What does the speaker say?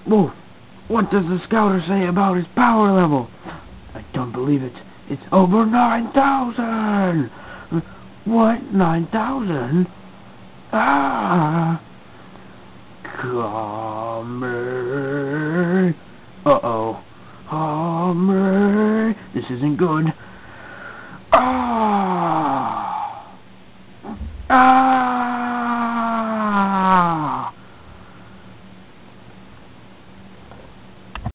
Whoa, what does the scouter say about his power level? I don't believe it. It's over 9,000! What? 9,000? Ah! Homer! Uh-oh. Homer! This isn't good.